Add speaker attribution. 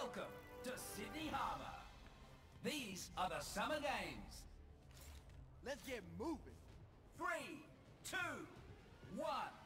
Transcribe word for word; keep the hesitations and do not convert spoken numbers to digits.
Speaker 1: Welcome to Sydney Harbour. These are the Summer Games.
Speaker 2: Let's get moving.
Speaker 1: Three, two, one.